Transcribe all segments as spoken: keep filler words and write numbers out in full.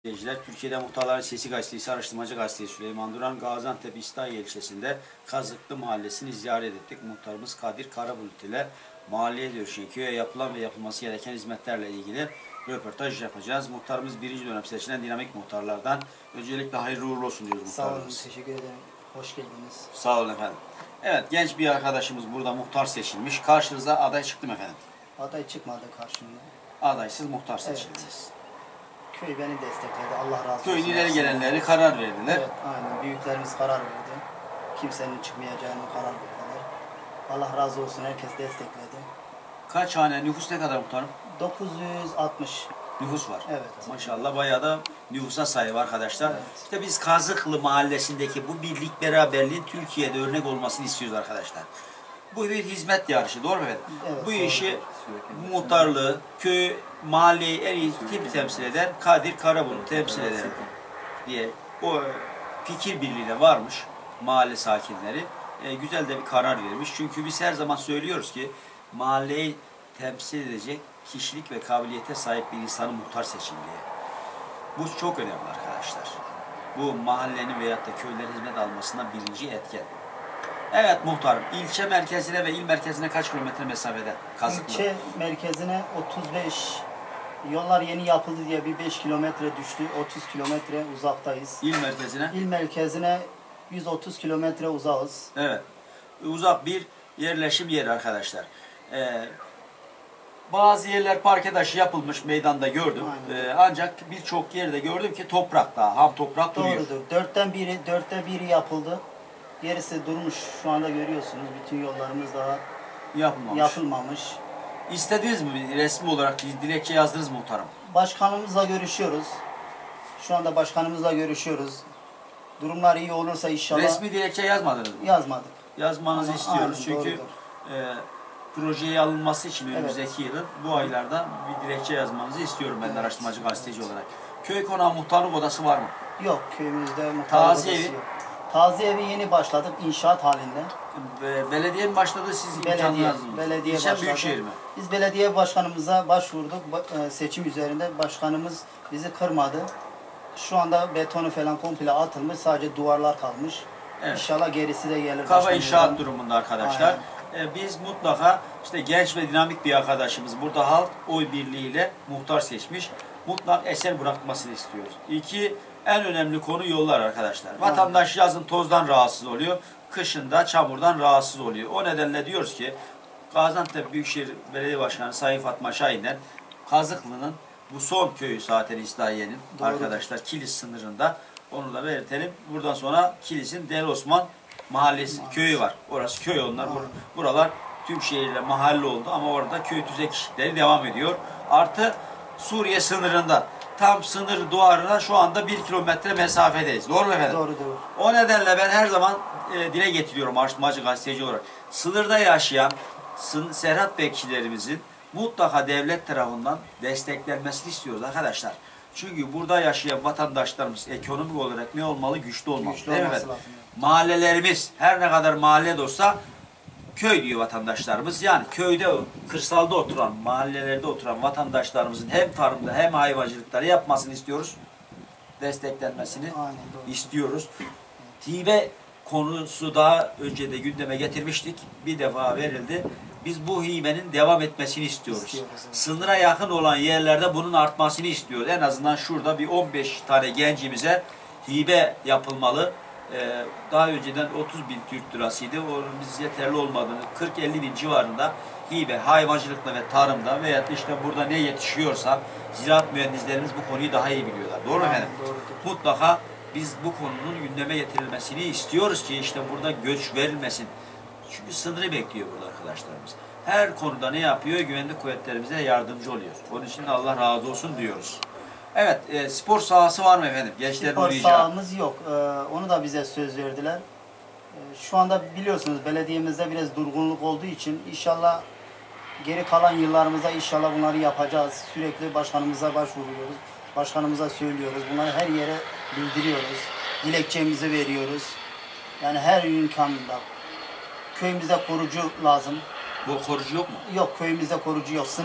İzleyiciler, Türkiye'de Muhtarların Sesi Gazetesi, Araştırmacı Gazetesi Süleyman Duran, Gaziantep İslahiye ilçesinde Kazıklı Mahallesi'ni ziyaret ettik. Muhtarımız Kadir Karabulut ile mahalleye görüşen, köye yapılan ve yapılması gereken hizmetlerle ilgili röportaj yapacağız. Muhtarımız birinci dönem seçilen dinamik muhtarlardan. Öncelikle hayırlı uğurlu olsun diyoruz muhtarlarımız. Sağ olun, teşekkür ederim. Hoş geldiniz. Sağ olun efendim. Evet, genç bir arkadaşımız burada muhtar seçilmiş. Karşınıza aday çıktı mı efendim? Aday çıkmadı karşımda. Adaysız muhtar seçildiniz. Evet. Köy beni destekledi. Allah razı olsun. Köyün ileri gelenleri karar verdiler. Evet, aynen. Büyüklerimiz karar verdi. Kimsenin çıkmayacağını karar verdiler. Allah razı olsun. Herkes destekledi. Kaç hane, nüfus ne kadar muhtarım? dokuz yüz altmış. Nüfus var. Evet. Maşallah bayağı da nüfusa sahip arkadaşlar. Evet. İşte biz Kazıklı Mahallesi'ndeki bu birlik beraberliğin Türkiye'de örnek olmasını istiyoruz arkadaşlar. Bu bir hizmet yarışı, doğru mu efendim? Evet, bu doğru. işi muhtarlığı, köy, mahalleyi en iyi kim temsil eder? Kadir Karabulut temsil eder diye o fikir birliğine varmış mahalle sakinleri. E, güzel de bir karar vermiş. Çünkü biz her zaman söylüyoruz ki mahalleyi temsil edecek kişilik ve kabiliyete sahip bir insanı muhtar seçin diye. Bu çok önemli arkadaşlar. Bu mahallenin veyahut da köylerin hizmet almasına birinci etken. Evet muhtarım, ilçe merkezine ve il merkezine kaç kilometre mesafede Kazıklı? İlçe merkezine otuz beş, yollar yeni yapıldı diye bir beş kilometre düştü. otuz kilometre uzaktayız. İl merkezine? İl merkezine yüz otuz kilometre uzağız. Evet, uzak bir yerleşim yeri arkadaşlar. Ee, bazı yerler parke taşı yapılmış, meydanda gördüm. Ee, ancak birçok yerde gördüm ki toprak daha, ham toprak duruyor. Doğrudur. Dörtten biri, dörtte biri yapıldı. Gerisi durmuş. Şu anda görüyorsunuz. Bütün yollarımız daha Yapılmamış. yapılmamış. İstediniz mi resmi olarak dilekçe yazdınız mı muhtarım? Başkanımızla görüşüyoruz. Şu anda başkanımızla görüşüyoruz. Durumlar iyi olursa inşallah. Resmi dilekçe yazmadınız mı? Yazmadık. Yazmanızı Ama istiyoruz aynen, çünkü e, projeye alınması için önümüzdeki yılın bu aylarda bir dilekçe yazmanızı istiyorum ben de Evet. araştırmacı gazeteci olarak. Köy konağı muhtarlık odası var mı? Yok, köyümüzde muhtarlık Taziye odası evi? yok. Taziye evi yeni başladık inşaat halinde. Be, belediye mi başladı siz Belediye, imkanınız mı? belediye İlçe başladı. Büyükşehir mi? Biz belediye başkanımıza başvurduk. Ba- e, Seçim üzerinde başkanımız bizi kırmadı. Şu anda betonu falan komple atılmış. Sadece duvarlar kalmış. Evet. İnşallah gerisi de gelir. Kaba başkanımızdan. inşaat durumunda arkadaşlar. E, biz mutlaka işte genç ve dinamik bir arkadaşımız burada halk oy birliğiyle muhtar seçmiş. Mutlak eser bırakmasını istiyoruz. İki, en önemli konu yollar arkadaşlar. Vatandaş yazın tozdan rahatsız oluyor. Kışın da çamurdan rahatsız oluyor. O nedenle diyoruz ki Gaziantep Büyükşehir Belediye Başkanı Sayın Fatma Şahin'den Kazıklı'nın bu son köyü zaten İslahiye'nin arkadaşlar Kilis sınırında, onu da belirtelim. Buradan sonra Kilis'in Deli Osman Mahallesi Mahallesi. köyü var. Orası köy onlar. Bur buralar tüm şehirle mahalle oldu ama orada köy tüzek işleri devam ediyor. Artı Suriye sınırında tam sınır duvarına şu anda bir kilometre mesafedeyiz. Doğru mu efendim? Doğru doğru. O nedenle ben her zaman e, dile getiriyorum araştırmacı gazeteci olarak. Sınırda yaşayan Serhat bekçilerimizin mutlaka devlet tarafından desteklenmesini istiyoruz arkadaşlar. Çünkü burada yaşayan vatandaşlarımız ekonomik olarak ne olmalı? Güçlü olmalı. Güçlü Değil mi olması efendim? lazım. Mahallelerimiz her ne kadar mahalle de olsa köy diyor vatandaşlarımız. Yani köyde, kırsalda oturan, mahallelerde oturan vatandaşlarımızın hem tarımda hem hayvancılıkları yapmasını istiyoruz. Desteklenmesini Aynen, doğru. istiyoruz. Hibe konusu daha önce de gündeme getirmiştik. Bir defa verildi. Biz bu hibenin devam etmesini istiyoruz. İstiyoruz, evet. Sınıra yakın olan yerlerde bunun artmasını istiyoruz. En azından şurada bir on beş tane gencimize hibe yapılmalı. Ee, daha önceden otuz bin Türk lirasıydı. Onun biz yeterli olmadığını, kırk elli bin civarında hibe, hayvancılıkla ve tarımda veya işte burada ne yetişiyorsa ziraat mühendislerimiz bu konuyu daha iyi biliyorlar. Doğru mu efendim? Doğrudur. Mutlaka biz bu konunun gündeme getirilmesini istiyoruz ki işte burada göç verilmesin. Çünkü sınırı bekliyor burada arkadaşlarımız. Her konuda ne yapıyor? Güvenlik kuvvetlerimize yardımcı oluyor. Onun için Allah razı olsun diyoruz. Evet, e, spor sahası var mı efendim? Gençlerin Spor oynayacağı. sahamız yok. Ee, onu da bize söz verdiler. Ee, şu anda biliyorsunuz belediyemizde biraz durgunluk olduğu için inşallah geri kalan yıllarımızda inşallah bunları yapacağız. Sürekli başkanımıza başvuruyoruz. Başkanımıza söylüyoruz. Bunları her yere bildiriyoruz. Dilekçemizi veriyoruz. Yani her imkanında. Köyümüzde korucu lazım. Bu korucu yok mu? Yok, köyümüzde korucu yok. Sınır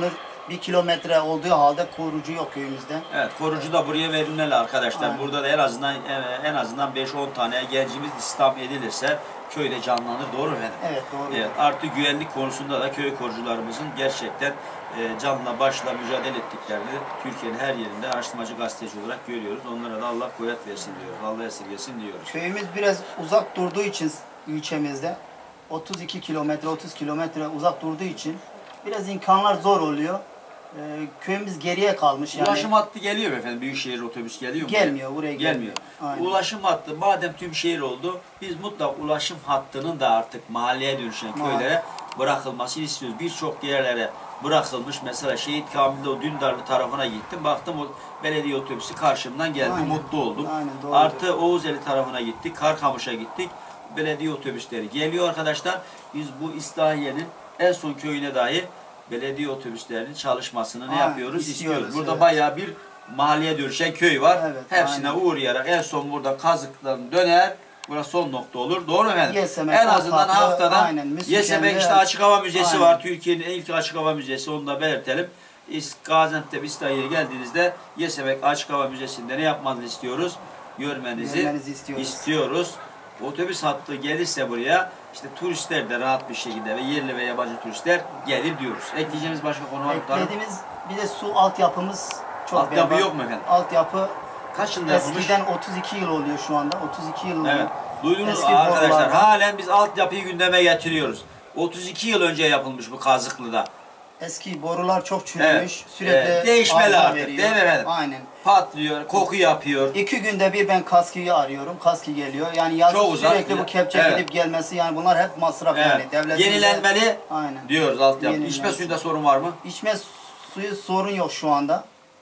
bir kilometre olduğu halde korucu yok köyümüzde. Evet, korucu da buraya verilmeli arkadaşlar. Aynen. Burada da en azından en azından beş on tane gencimiz istihdam edilirse köyde canlanır. Doğru mu efendim? Evet, doğru. Evet, artı güvenlik konusunda da köy korucularımızın gerçekten e, canla başla mücadele ettiklerini Türkiye'nin her yerinde araştırmacı gazeteci olarak görüyoruz. Onlara da Allah kuvvet versin diyoruz. Allah esirgesin diyoruz. Köyümüz biraz uzak durduğu için ilçemizde otuz iki kilometre otuz kilometre uzak durduğu için biraz imkanlar zor oluyor. Ee, köyümüz geriye kalmış yani. Ulaşım hattı geliyor mu efendim? Büyükşehir otobüs geliyor mu? Gelmiyor, buraya gelmiyor. Gelmiyor. Aynen. Ulaşım hattı madem tüm şehir oldu, biz mutlaka ulaşım hattının da artık mahalleye dönüşen köylere bırakılmasını istiyoruz. Birçok yerlere bırakılmış. Mesela Şehit Kamil'de o Dündarlı tarafına gittim. Baktım o belediye otobüsü karşımdan geldi. Aynen. Mutlu oldum. Aynen, doğrudur. Artı Oğuzeli tarafına gittik. Karkamış'a gittik. Belediye otobüsleri geliyor arkadaşlar. Biz bu İslahiye'nin en son köyüne dahi belediye otobüslerinin çalışmasını ne Aynen, yapıyoruz? istiyoruz, İstiyoruz. Burada evet. bayağı bir mahalleye dönüşen köy var. Evet, Hepsine aynen. uğrayarak en son burada Kazık'tan döner. Burası son nokta olur. Doğru mu efendim? Yesemek, en azından Ortaklı, haftada aynen, Müslüman'da- Yesemek işte Açık Hava Müzesi Aynen. var. Türkiye'nin ilk açık hava müzesi. Onu da belirtelim. İs- Gaziantep İslahiye'ye geldiğinizde Yesemek Açık Hava Müzesi'nde ne yapmanızı istiyoruz? Görmenizi, Görmenizi istiyoruz. istiyoruz. Otobüs hattı gelirse buraya işte turistler de rahat bir şekilde ve yerli ve yabancı turistler gelir diyoruz. Ekleyeceğimiz başka konu var mı? Eklediğimiz bir de su altyapımız çok Altyapı berbat. yok mu efendim? Altyapı Kaç yılında yapılmış? eskiden otuz iki yıl oluyor şu anda. otuz iki yıl. Evet. Duydunuz Eski arkadaşlar. borulardan. Halen biz altyapıyı gündeme getiriyoruz. otuz iki yıl önce yapılmış bu Kazıklı'da. Eski borular çok çürümüş. Evet. Sürekli Evet, değişmeli arıza artık, veriyor. değil mi efendim? Aynen. Patlıyor, koku yapıyor. İki günde bir ben kaskiyi arıyorum. Kaski geliyor. Yani yazın Çok uzak. sürekli bu kepçe Evet. gidip gelmesi yani bunlar hep masraf Evet. yani. Devletimize- Yenilenmeli Aynen. diyoruz altyapı. Yenilenmeli. İçme suyunda sorun var mı? İçme suyu sorun yok şu anda.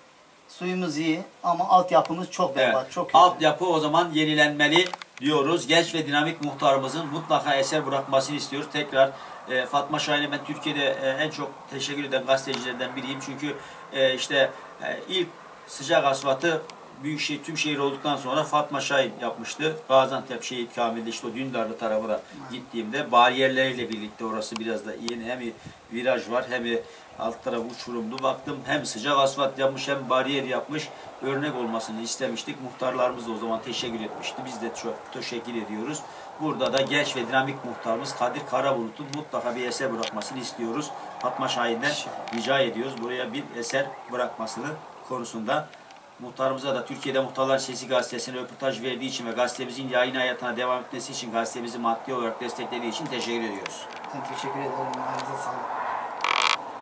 Suyumuz iyi ama altyapımız çok berbat. Evet. Çok kötü. Altyapı o zaman yenilenmeli diyoruz. Genç ve dinamik muhtarımızın mutlaka eser bırakmasını istiyoruz. Tekrar e, Fatma Şahin'e ben Türkiye'de e, en çok teşekkür eden gazetecilerden biriyim. Çünkü e, işte e, ilk sıcak asfaltı Büyükşehir, tüm şehir olduktan sonra Fatma Şahin yapmıştı. Gaziantep Şehit Kamil'de işte o Dündarlı tarafına gittiğimde bariyerleriyle birlikte orası biraz da yeni, hem viraj var hem alt tarafı uçurumlu. Baktım hem sıcak asfalt yapmış hem bariyer yapmış. Örnek olmasını istemiştik. Muhtarlarımız da o zaman teşekkür etmişti. Biz de çok teşekkür ediyoruz. Burada da genç ve dinamik muhtarımız Kadir Karabulut'un mutlaka bir eser bırakmasını istiyoruz. Fatma Şahin'den rica ediyoruz. Buraya bir eser bırakmasını konusunda. Muhtarımıza da Türkiye'de Muhtarlar Sesi gazetesine röportaj verdiği için ve gazetemizin yayın hayatına devam etmesi için gazetemizi maddi olarak desteklediği için teşekkür ediyoruz. Ben teşekkür ederim. Ayağınıza sağlık.